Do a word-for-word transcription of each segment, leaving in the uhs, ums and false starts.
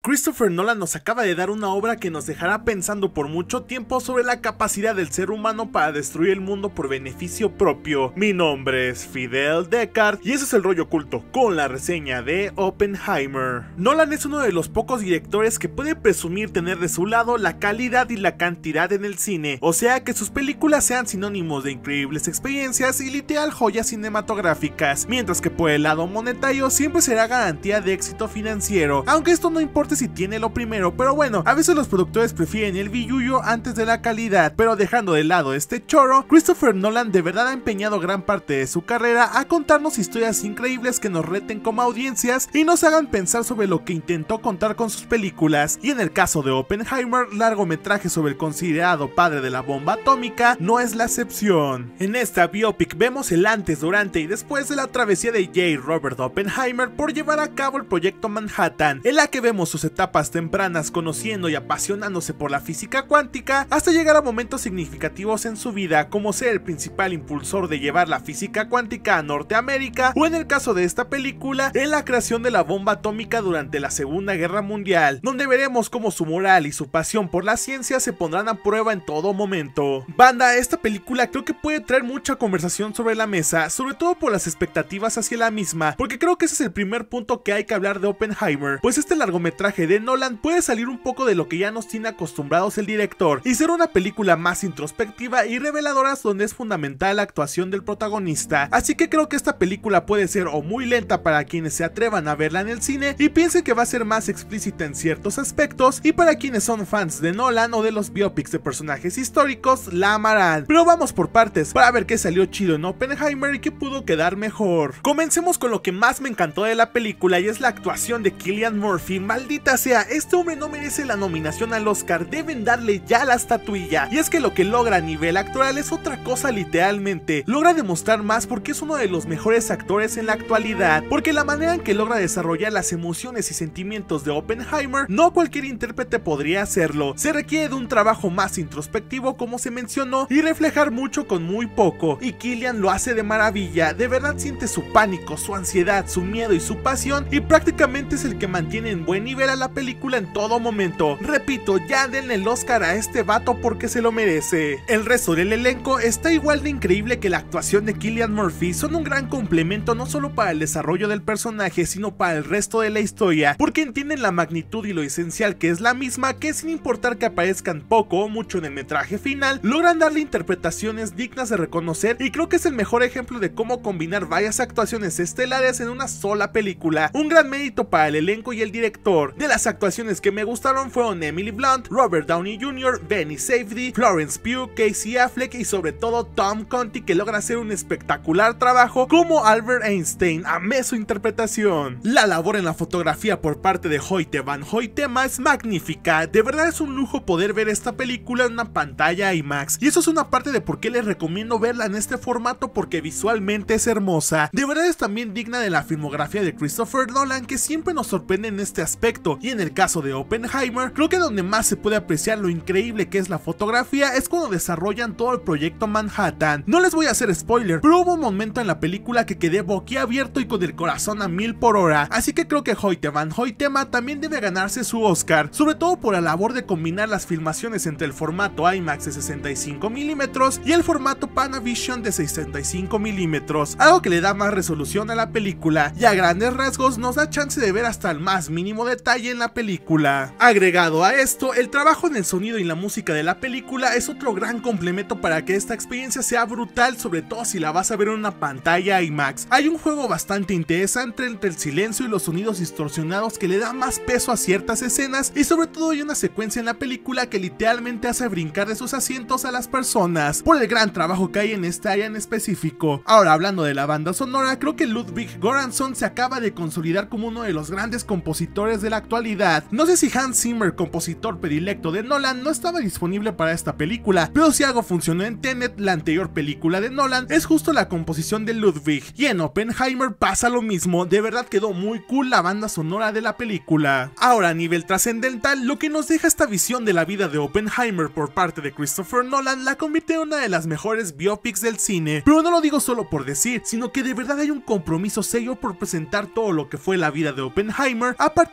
Christopher Nolan nos acaba de dar una obra que nos dejará pensando por mucho tiempo sobre la capacidad del ser humano para destruir el mundo por beneficio propio. Mi nombre es Fidel Deckard y ese es el rollo oculto con la reseña de Oppenheimer. Nolan es uno de los pocos directores que puede presumir tener de su lado la calidad y la cantidad en el cine, o sea que sus películas sean sinónimos de increíbles experiencias y literal joyas cinematográficas, mientras que por el lado monetario siempre será garantía de éxito financiero, aunque esto no importa si tiene lo primero, pero bueno, a veces los productores prefieren el billullo antes de la calidad. Pero dejando de lado este choro, Christopher Nolan de verdad ha empeñado gran parte de su carrera a contarnos historias increíbles que nos reten como audiencias y nos hagan pensar sobre lo que intentó contar con sus películas, y en el caso de Oppenheimer, largometraje sobre el considerado padre de la bomba atómica, no es la excepción. En esta biopic vemos el antes, durante y después de la travesía de J. Robert Oppenheimer por llevar a cabo el proyecto Manhattan, en la que vemos sus etapas tempranas conociendo y apasionándose por la física cuántica, hasta llegar a momentos significativos en su vida, como ser el principal impulsor de llevar la física cuántica a Norteamérica, o en el caso de esta película, en la creación de la bomba atómica durante la Segunda Guerra Mundial, donde veremos cómo su moral y su pasión por la ciencia se pondrán a prueba en todo momento. Banda, esta película creo que puede traer mucha conversación sobre la mesa, sobre todo por las expectativas hacia la misma, porque creo que ese es el primer punto que hay que hablar de Oppenheimer, pues este largometraje de Nolan puede salir un poco de lo que ya nos tiene acostumbrados el director y ser una película más introspectiva y reveladora, donde es fundamental la actuación del protagonista. Así que creo que esta película puede ser o muy lenta para quienes se atrevan a verla en el cine y piensen que va a ser más explícita en ciertos aspectos, y para quienes son fans de Nolan o de los biopics de personajes históricos la amarán. Pero vamos por partes para ver qué salió chido en Oppenheimer y qué pudo quedar mejor. Comencemos con lo que más me encantó de la película, y es la actuación de Cillian Murphy. Maldita sea, este hombre no merece la nominación al Oscar, deben darle ya la estatuilla. Y es que lo que logra a nivel actoral es otra cosa literalmente, logra demostrar más porque es uno de los mejores actores en la actualidad, porque la manera en que logra desarrollar las emociones y sentimientos de Oppenheimer, no cualquier intérprete podría hacerlo. Se requiere de un trabajo más introspectivo, como se mencionó, y reflejar mucho con muy poco, y Cillian lo hace de maravilla. De verdad siente su pánico, su ansiedad, su miedo y su pasión, y prácticamente es el que mantiene en buen nivel a la película en todo momento. Repito, ya denle el Oscar a este vato porque se lo merece. El resto del elenco está igual de increíble que la actuación de Cillian Murphy, son un gran complemento no solo para el desarrollo del personaje, sino para el resto de la historia, porque entienden la magnitud y lo esencial que es la misma, que sin importar que aparezcan poco o mucho en el metraje final, logran darle interpretaciones dignas de reconocer, y creo que es el mejor ejemplo de cómo combinar varias actuaciones estelares en una sola película. Un gran mérito para el elenco y el director. De las actuaciones que me gustaron fueron Emily Blunt, Robert Downey junior, Benny Safdie, Florence Pugh, Casey Affleck y sobre todo Tom Conti, que logra hacer un espectacular trabajo como Albert Einstein. Amé su interpretación. La labor en la fotografía por parte de Hoyte van Hoytema es magnífica. De verdad es un lujo poder ver esta película en una pantalla IMAX, y eso es una parte de por qué les recomiendo verla en este formato, porque visualmente es hermosa. De verdad es también digna de la filmografía de Christopher Nolan, que siempre nos sorprende en este aspecto, y en el caso de Oppenheimer, creo que donde más se puede apreciar lo increíble que es la fotografía es cuando desarrollan todo el proyecto Manhattan. No les voy a hacer spoiler, pero hubo un momento en la película que quedé boquiabierto y con el corazón a mil por hora, así que creo que Hoyte van Hoytema también debe ganarse su Oscar, sobre todo por la labor de combinar las filmaciones entre el formato IMAX de sesenta y cinco milímetros y el formato Panavision de sesenta y cinco milímetros, algo que le da más resolución a la película, y a grandes rasgos nos da chance de ver hasta el más mínimo detalle en la película. Agregado a esto, el trabajo en el sonido y la música de la película es otro gran complemento para que esta experiencia sea brutal, sobre todo si la vas a ver en una pantalla IMAX. Hay un juego bastante interesante entre el silencio y los sonidos distorsionados que le da más peso a ciertas escenas, y sobre todo hay una secuencia en la película que literalmente hace brincar de sus asientos a las personas por el gran trabajo que hay en esta área en específico. Ahora, hablando de la banda sonora, creo que Ludwig Göransson se acaba de consolidar como uno de los grandes compositores de la actualidad. No sé si Hans Zimmer, compositor predilecto de Nolan, no estaba disponible para esta película, pero si algo funcionó en Tenet, la anterior película de Nolan, es justo la composición de Ludwig, y en Oppenheimer pasa lo mismo. De verdad quedó muy cool la banda sonora de la película. Ahora, a nivel trascendental, lo que nos deja esta visión de la vida de Oppenheimer por parte de Christopher Nolan la convierte en una de las mejores biopics del cine, pero no lo digo solo por decir, sino que de verdad hay un compromiso serio por presentar todo lo que fue la vida de Oppenheimer a partir del proyecto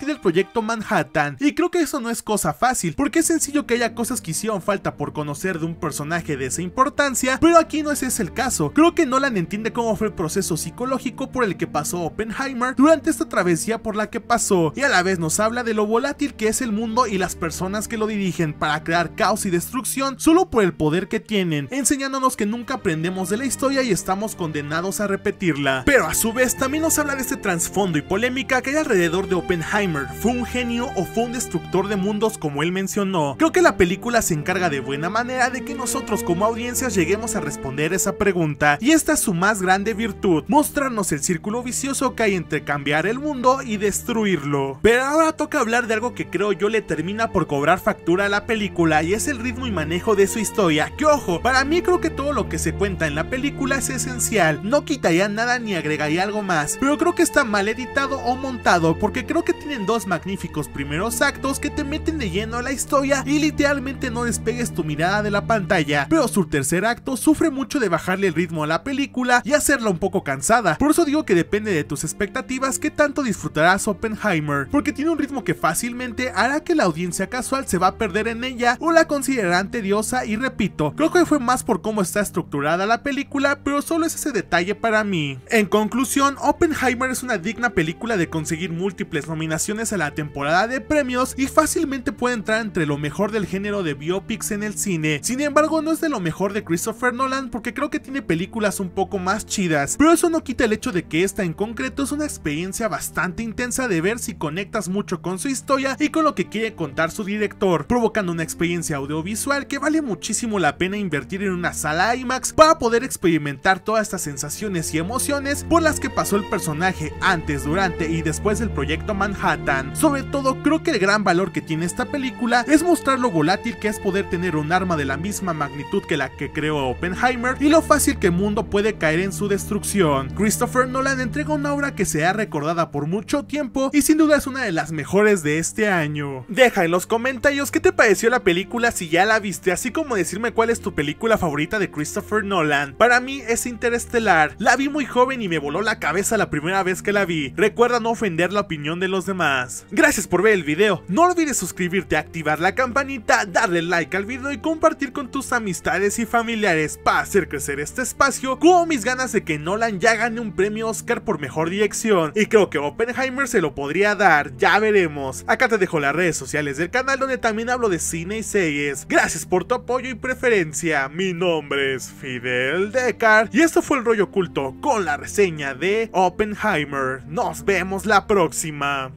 Proyecto Manhattan, y creo que eso no es cosa fácil, porque es sencillo que haya cosas que hicieron falta por conocer de un personaje de esa importancia, pero aquí no ese es el caso. Creo que Nolan entiende cómo fue el proceso psicológico por el que pasó Oppenheimer durante esta travesía por la que pasó, y a la vez nos habla de lo volátil que es el mundo y las personas que lo dirigen para crear caos y destrucción solo por el poder que tienen, enseñándonos que nunca aprendemos de la historia y estamos condenados a repetirla. Pero a su vez también nos habla de este trasfondo y polémica que hay alrededor de Oppenheimer. ¿Fue un genio o fue un destructor de mundos como él mencionó? Creo que la película se encarga de buena manera de que nosotros como audiencias lleguemos a responder esa pregunta, y esta es su más grande virtud, mostrarnos el círculo vicioso que hay entre cambiar el mundo y destruirlo. Pero ahora toca hablar de algo que creo yo le termina por cobrar factura a la película, y es el ritmo y manejo de su historia, que ojo, para mí creo que todo lo que se cuenta en la película es esencial, no quitaría nada ni agregaría algo más, pero creo que está mal editado o montado, porque creo que tienen dos magníficos primeros actos que te meten de lleno a la historia y literalmente no despegues tu mirada de la pantalla, pero su tercer acto sufre mucho de bajarle el ritmo a la película y hacerla un poco cansada. Por eso digo que depende de tus expectativas qué tanto disfrutarás Oppenheimer, porque tiene un ritmo que fácilmente hará que la audiencia casual se va a perder en ella o la considerarán tediosa, y repito, creo que fue más por cómo está estructurada la película, pero solo es ese detalle para mí. En conclusión, Oppenheimer es una digna película de conseguir múltiples nominaciones a la temporada de premios y fácilmente puede entrar entre lo mejor del género de biopics en el cine. Sin embargo, no es de lo mejor de Christopher Nolan, porque creo que tiene películas un poco más chidas, pero eso no quita el hecho de que esta en concreto es una experiencia bastante intensa de ver si conectas mucho con su historia y con lo que quiere contar su director, provocando una experiencia audiovisual que vale muchísimo la pena invertir en una sala IMAX para poder experimentar todas estas sensaciones y emociones por las que pasó el personaje antes, durante y después del proyecto Manhattan. Sobre todo, creo que el gran valor que tiene esta película es mostrar lo volátil que es poder tener un arma de la misma magnitud que la que creó Oppenheimer y lo fácil que el mundo puede caer en su destrucción. Christopher Nolan entrega una obra que será recordada por mucho tiempo y sin duda es una de las mejores de este año. Deja en los comentarios qué te pareció la película si ya la viste, así como decirme cuál es tu película favorita de Christopher Nolan. Para mí es Interestelar. La vi muy joven y me voló la cabeza la primera vez que la vi. Recuerda no ofender la opinión de los demás. Gracias por ver el video. No olvides suscribirte, activar la campanita, darle like al video y compartir con tus amistades y familiares para hacer crecer este espacio, como mis ganas de que Nolan ya gane un premio Oscar por mejor dirección, y creo que Oppenheimer se lo podría dar, ya veremos. Acá te dejo las redes sociales del canal donde también hablo de cine y series. Gracias por tu apoyo y preferencia. Mi nombre es Fidel Deckard y esto fue El Rollo Oculto con la reseña de Oppenheimer. Nos vemos la próxima.